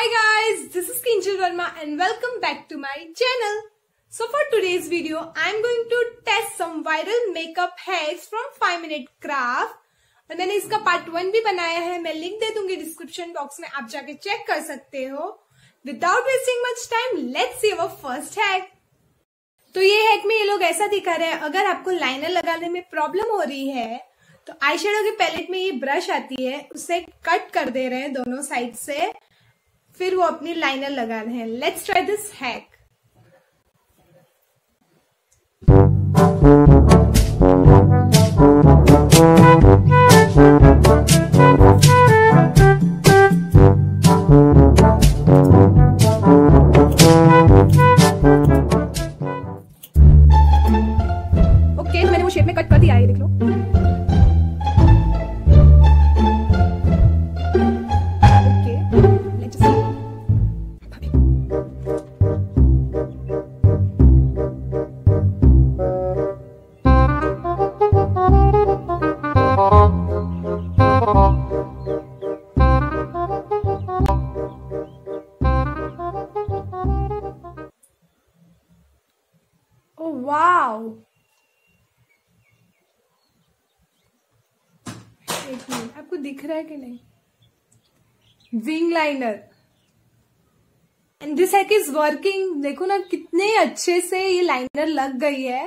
Hi guys, this is Kinjal Verma and welcome back to my channel. So for today's video, I'm going to test some viral makeup hacks from 5 Minute Craft. और मैंने इसका part 1 भी बनाया है, मैं link दे दूंगी description box में, आप जाके चेक कर सकते हो. Without wasting much time, let's see our first hack. तो ये हैक में ये लोग ऐसा दिखा रहे हैं, अगर आपको लाइनर लगाने में प्रॉब्लम हो रही है तो आई शेडो के पैलेट में ये ब्रश आती है, उससे कट कर दे रहे हैं दोनों साइड से, फिर वो अपनी लाइनर लगा रहे हैं. Let's try this hack. Okay, मैंने वो शेप में कट कर दिया है, देख लो. Oh wow! एक मिनट, आपको दिख रहा है कि नहीं? Wing liner and this hack is working. देखो ना कितने अच्छे से ये लाइनर लग गई है.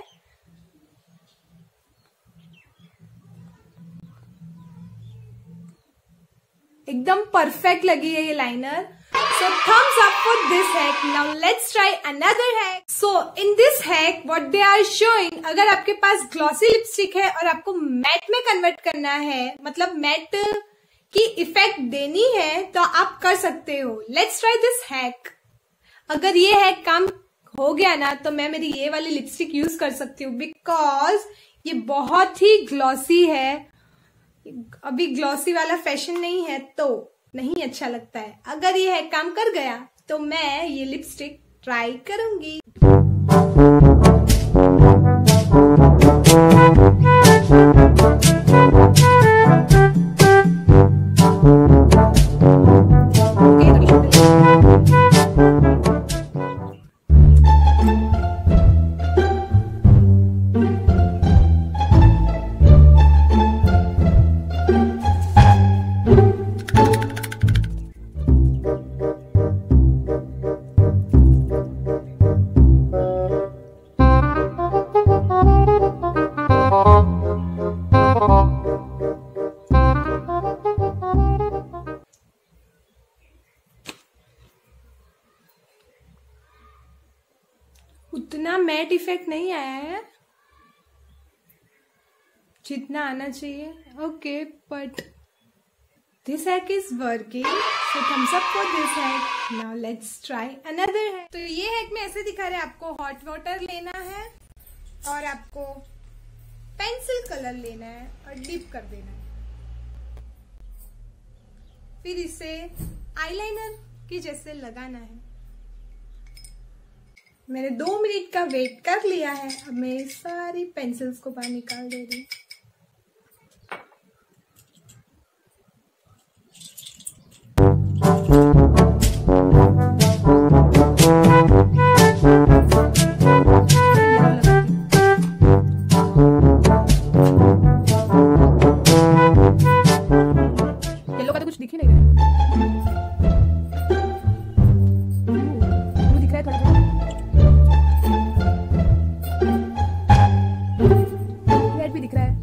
एकदम परफेक्ट लगी है ये liner. So thumbs up for this hack. Now let's try another hack. So in this hack what they are showing, अगर आपके पास ग्लॉसी लिपस्टिक है और आपको मैट में कन्वर्ट करना है, मतलब मैट की इफेक्ट देनी है, तो आप कर सकते हो. Let's try this hack. अगर ये हैक काम हो गया ना तो मैं मेरी ये वाली लिपस्टिक यूज कर सकती हूँ, बिकॉज ये बहुत ही ग्लॉसी है. अभी ग्लॉसी वाला फैशन नहीं है तो नहीं अच्छा लगता है. अगर ये है काम कर गया तो मैं ये लिपस्टिक ट्राई करूंगी. उतना मैट इफेक्ट नहीं आया है जितना आना चाहिए. Okay, but this hack is working, so thumbs up for this hack. Now let's try another hack. तो ये हैक में ऐसे दिखा रहे हैं, आपको हॉट वाटर लेना है और आपको पेंसिल कलर लेना है और डिप कर देना है, फिर इसे आईलाइनर की जैसे लगाना है. मैंने 2 मिनट का वेट कर लिया है. अब मैं सारी पेंसिल्स को बाहर निकाल दे रही हूँ. येलो का तो कुछ दिख ही नहीं रहा है. दिख रहा है थोड़ा थोड़ा. भी दिख रहा है.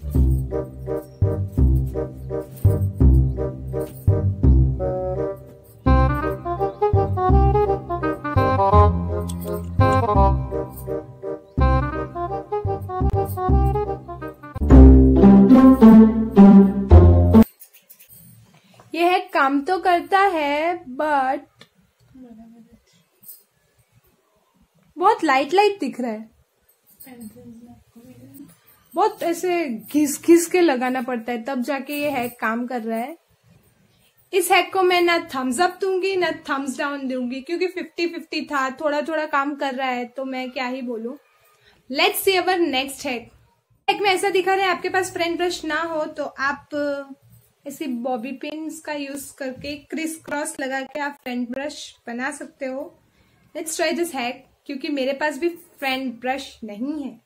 यह काम तो करता है बट बहुत लाइट लाइट दिख रहा है. बहुत ऐसे घिस घिस के लगाना पड़ता है तब जाके ये हैक काम कर रहा है. इस हैक को मैं ना थम्स अप दूंगी ना थम्स डाउन दूंगी, क्योंकि 50-50 था, थोड़ा थोड़ा काम कर रहा है, तो मैं क्या ही बोलूं. Let's see our next hack. Hack में ऐसा दिखा रहा है, आपके पास फ्रेंड ब्रश ना हो तो आप ऐसे बॉबी पिन्स का यूज करके क्रिस क्रॉस लगा के आप फ्रंट ब्रश बना सकते हो। लेट्स ट्राई दिस हैक, क्योंकि मेरे पास भी फ्रंट ब्रश नहीं है।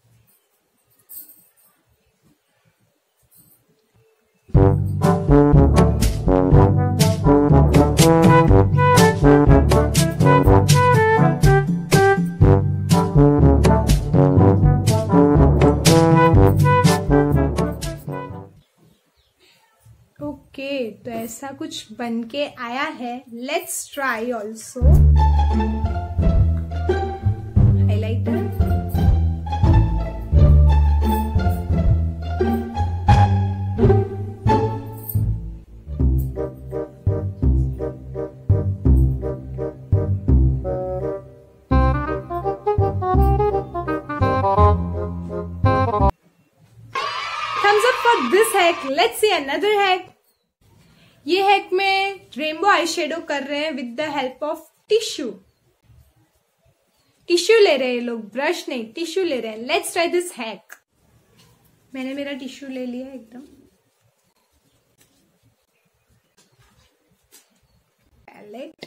ओके, तो ऐसा कुछ बन के आया है। Let's try also highlighter. Thumbs up for this hack. Let's see another hack. ये हैक में रेनबो आई शेडो कर रहे हैं with the help of tissue. Tissue ले रहे हैं लोग, ब्रश नहीं, टिश्यू ले रहे हैं। Let's try this hack. मैंने मेरा टिश्यू ले लिया एकदम। पैलेट,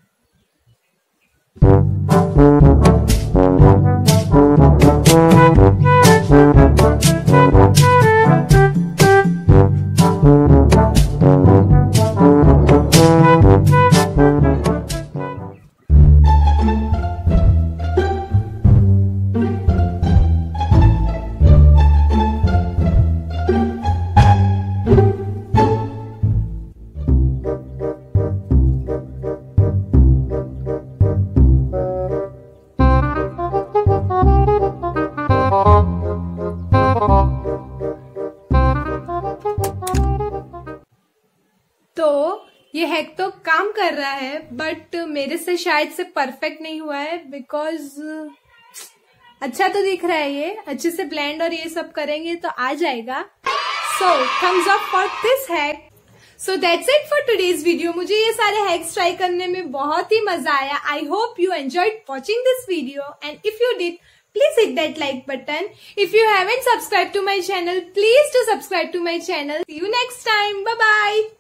तो ये हैक तो काम कर रहा है, बट मेरे से शायद से परफेक्ट नहीं हुआ है, बिकॉज अच्छा तो दिख रहा है। ये अच्छे से ब्लेंड और ये सब करेंगे तो आ जाएगा। So thumbs up for this hack. So that's it for today's video. मुझे ये सारे हैक्स ट्राई करने में बहुत ही मजा आया। I hope you enjoyed watching this video, and if you did, please hit that like button. If you haven't subscribed to my channel, please do subscribe to my channel. See you next time. Bye bye.